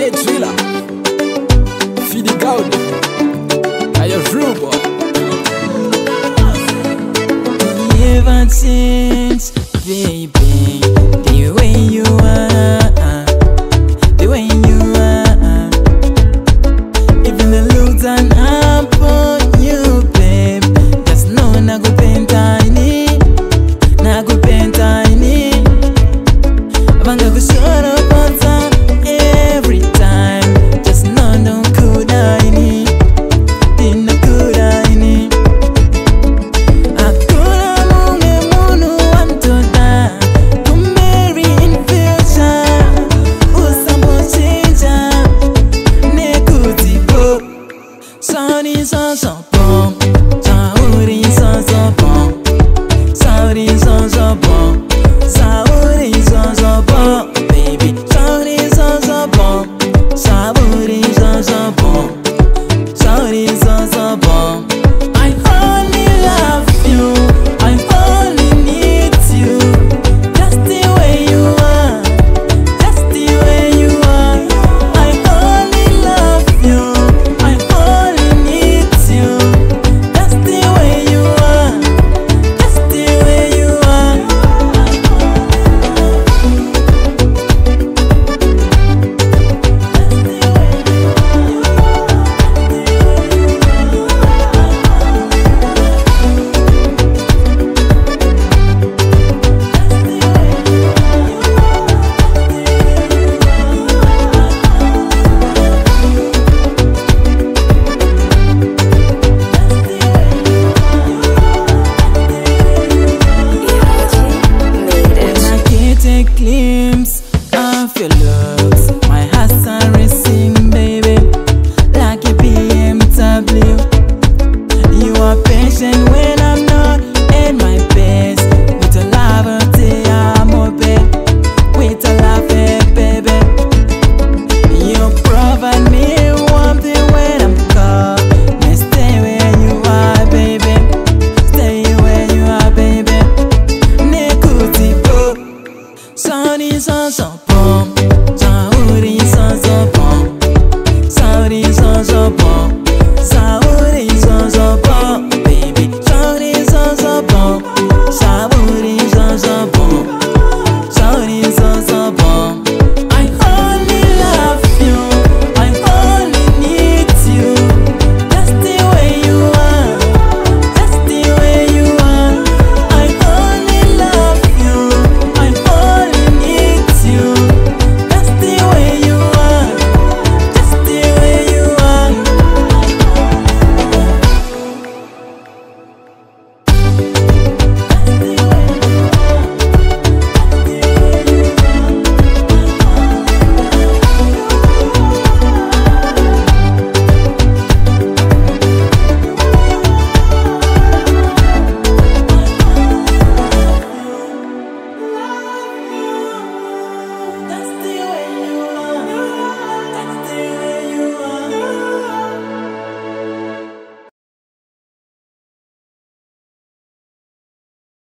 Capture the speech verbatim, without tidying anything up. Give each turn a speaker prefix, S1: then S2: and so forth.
S1: Money Driller, Fidi Gaudi, are you true boy?
S2: Never change, baby, the way you are, the way you are. Even the looks that I put you, babe, just know na go pain tiny, na go pain tiny. Abanga go shut up on time every time, just know no cool tiny, didn't no cool tiny. Sorry, so so bon. Sorry, so so bon. Sorry, so so bon. Sorry, so so bon. Baby, sorry, so so bon. Sorry, so so bon. Sorry, so so bon. I only love you. I only need you. Just the way you are. Just the way you are. I only love you. I only glimpse of your looks, my heart's a